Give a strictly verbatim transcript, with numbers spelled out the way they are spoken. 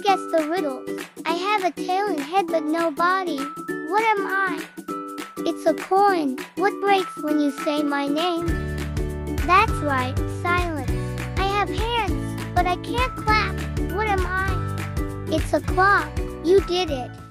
guess the riddle. I have a tail and head but no body. What am I? It's a coin. What breaks when you say my name? That's right, silence. I have hands, but I can't clap. What am I? It's a clock. You did it.